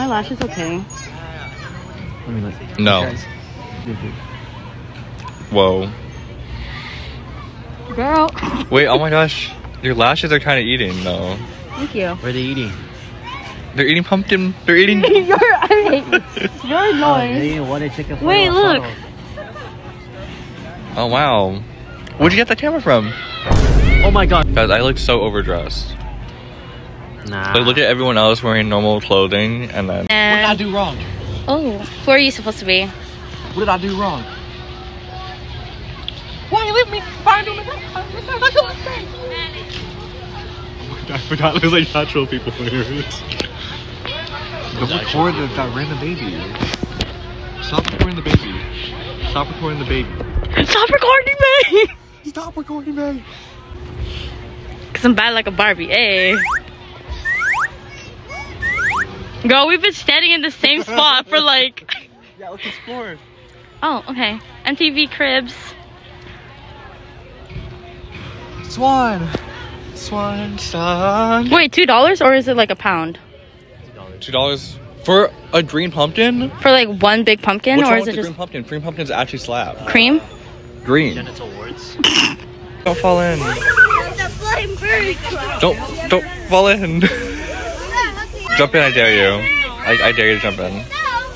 my lashes okay? Let me look. No. Whoa. Girl. Wait, oh my gosh. Your lashes are kind of eating though. Thank you. What are they eating? They're eating pumpkin. They're eating. You're annoying. Wait, look. Oh wow. Where'd you get the camera from? Oh my god. Guys, I look so overdressed. Nah. Like, look at everyone else wearing normal clothing and then. What did I do wrong? Oh, who are you supposed to be? What did I do wrong? Why you leave me? I forgot there's like natural people here. Don't record that random baby. Stop recording the baby. Stop recording the baby. Stop recording me! Stop recording me! Cause I'm bad like a Barbie, hey. Girl, we've been standing in the same spot for like... Yeah, let's explore. Oh, okay. MTV Cribs. Swan. Swan song. Wait, $2 or is it like a pound? $2 for a green pumpkin? For like one big pumpkin? What's or wrong is with it the just green pumpkin? Green pumpkins actually slap. cream? Green. Genital warts. Don't fall in. Don't fall in. Jump in, I dare you. I dare you to jump in.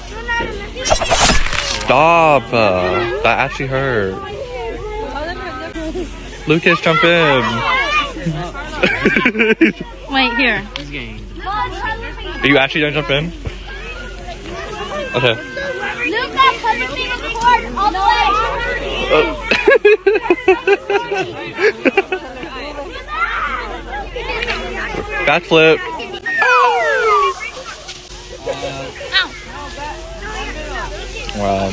Stop. That actually hurt. Lucas, jump in. Wait, here. Are you actually gonna jump in? Okay. Lukas, put me in the court all the way. Backflip. Wow.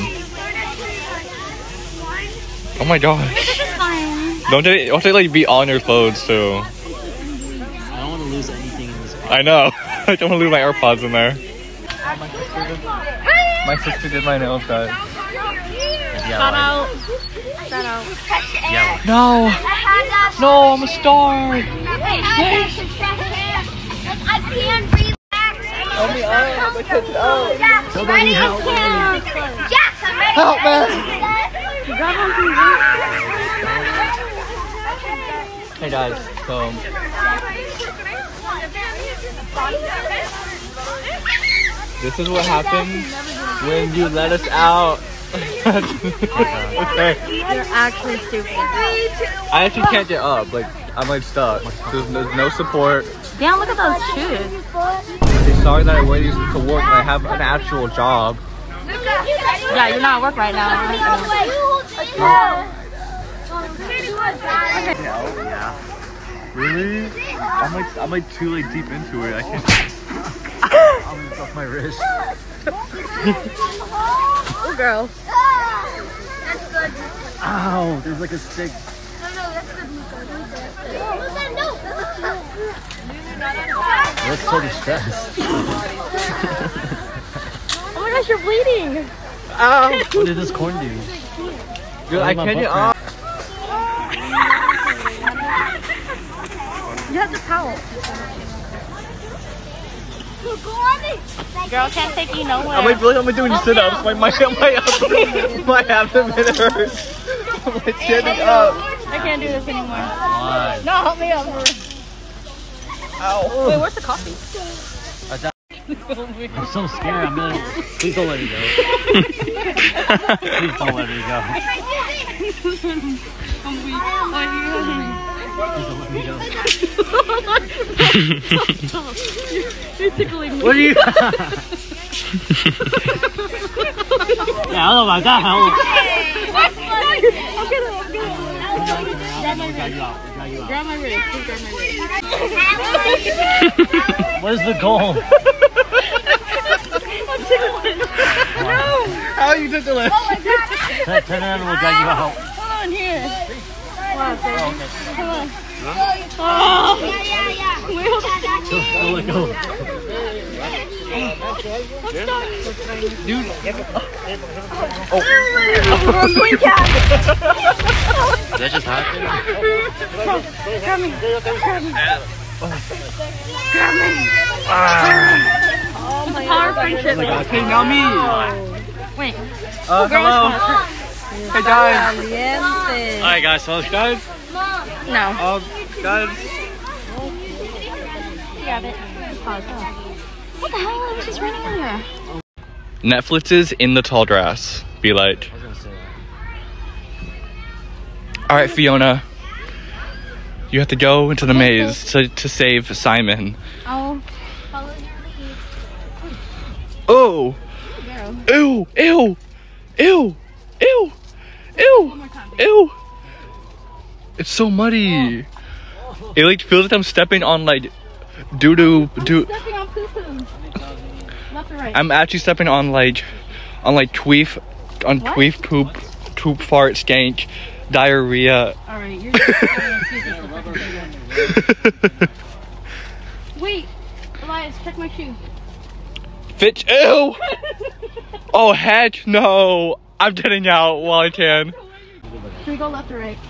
Oh my gosh. Don't they like be on your clothes too? I don't want to lose anything in this car. I know. I don't want to lose my AirPods in there. My sister did my nails, guys. Shout out. Yeah. No. No, I'm a star. I can't relax. Help me out. I can't get out. Somebody help me. Yes, I'm ready. Help me. Hey guys, so this is what happens when you let us out. Okay. You're actually stupid. I actually can't get up. Like I'm like stuck. There's no support. Damn, look at those shoes. They're sorry that I wear these to work and I have an actual job. Yeah, you're not at work right now. Yeah. Really? I'm like too like deep into it. I can't. I'm gonna off my wrist. Oh, girl. That's good. Ow, there's like a stick. No, that's good. No. That's so distressed. Oh my gosh, you're bleeding. Ow! What did this corn do? Dude, I can't get up. You have the towel. Girl can't take you nowhere. I'm like doing sit-ups. My abdomen hurts. I'm like standing up. I can't do this anymore. Why? No, help me up. Ow. Wait, where's the coffee? I'm so scared. I'm gonna. Please don't let me go. Please don't let me go. Please don't let me go. You're tickling me. What are you? Yeah, oh my god. I'll get it. Grab my wrist. Just grab my wrist. What is the goal? I'm tickling. No. How are you tickling? Turn around and we'll drag you out. Hold on here. Wow, baby. Come on. Oh. Yeah. Wait, hold on. Don't let go. Dude. That just happened? Grab me. Oh my Power God. friendship. Okay, now me. Wait. Hello. Hey guys. Caliente. Alright guys, so guys. No. Guys. Grab it. What the hell? I was just running in here. Netflix is in the tall grass. Be like. I was gonna say that. Alright, Fiona. You have to go into the maze to save Simon. I'll follow your lead. Oh! Ew! Ew! Ew! Ew! Ew! Ew! It's so muddy. It like feels like I'm stepping on like doo-doo. Stepping on poo-poo. Left or right? I'm actually stepping on queef, queef poop fart skank diarrhea. Alright, you're just gonna excuse us for fucking saying that. Wait, Elias, check my shoe. Fitch, ew! Oh heck no! I'm getting out while I can. Should we go left or right?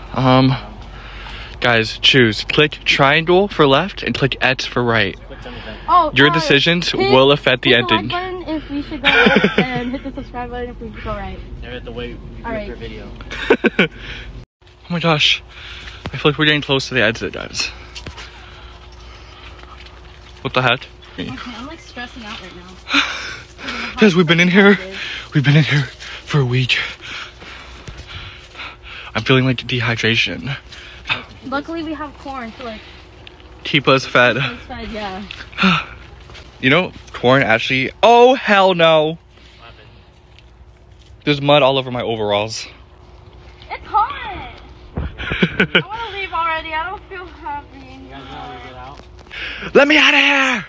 Guys, choose. Click triangle for left and click X for right. Oh, Your decisions will affect the hit the ending. like button if we should go left and hit the subscribe button if we should go right. Never have to wait for Alright. your video. Oh my gosh. I feel like we're getting close to the exit, guys. What the heck? Okay, I'm like stressing out right now. Guys, we've been in here. We've been in here for a week. I'm feeling like dehydration. Luckily we have corn to like Keep us fed. inside, yeah. You know, corn actually. Oh, hell no. There's mud all over my overalls. It's hot! I wanna leave already, I don't feel happy. You guys know how to get out? Let me out of here!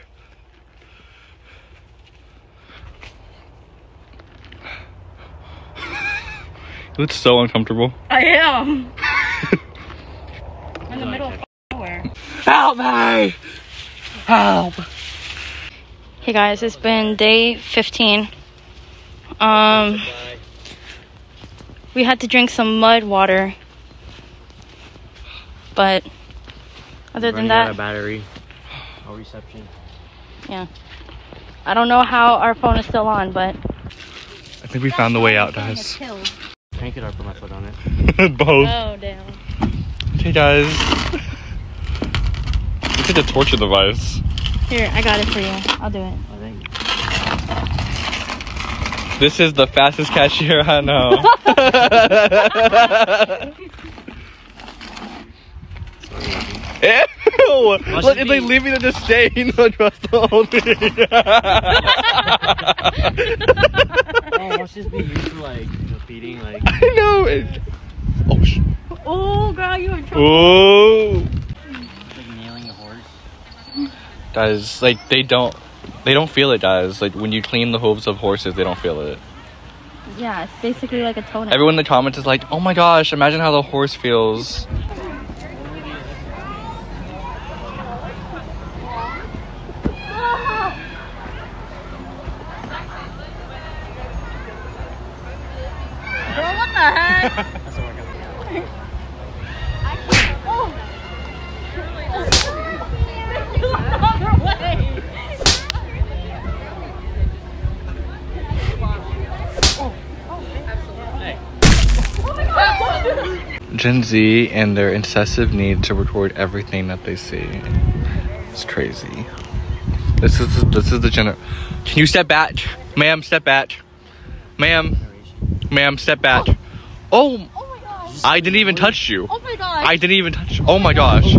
You look so uncomfortable. I am! I'm in the middle of nowhere. Help me! Help! Hey guys, it's been day 15. We had to drink some mud water. But other than Running out of that, battery. No reception. yeah. I don't know how our phone is still on, but I think we found the way out, guys. Crank it or put my foot on it. Both. Oh damn. Okay, guys. It's like a torture device. Here, I got it for you. I'll do it. Oh, thank you. This is the fastest cashier I know. Ew! Look, it's like leaving the stain across the whole thing. Oh, must just be used to like feeding like. I know it. Oh shit. Oh girl, you in trouble. Oh. Like nailing a horse. Guys, like they don't feel it, guys. Like when you clean the hooves of horses, they don't feel it. Yeah, it's basically like a toenail. Everyone in the comments is like, oh my gosh, imagine how the horse feels. Girl, what the heck? That's a workout. Another way. Gen Z and their incessive need to record everything that they see. It's crazy. This is the Can you step back? Ma'am, step back. Ma'am, step back. Oh, Oh my gosh. I didn't even touch you. Oh my gosh. I didn't even touch you. Oh my gosh.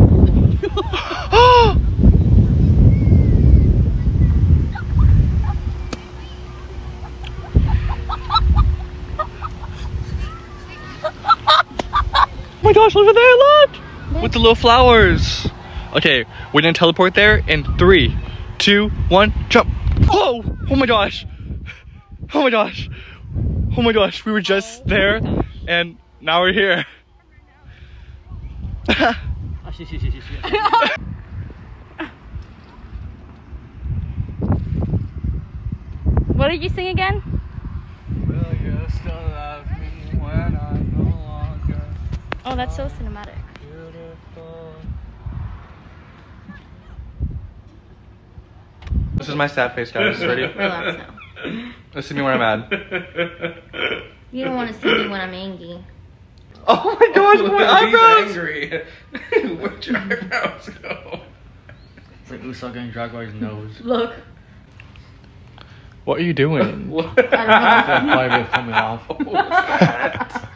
Oh my gosh, over there, look! With the little flowers. Okay, we're gonna teleport there in 3, 2, 1, jump. Whoa! Oh my gosh. Oh my gosh. Oh my gosh, we were just there and now we're here. What did you sing again? Will you still love me when I'm no longer Oh, that's so cinematic. beautiful? This is my sad face, guys. Ready? Relax now. Let's see me when I'm mad. You don't want to see me when I'm angry. Oh my gosh, my eyebrows! Angry. Where'd your eyebrows go? It's like Uso getting dragged by his nose. Look. What are you doing? What? I don't know. That fiber coming off. What was that?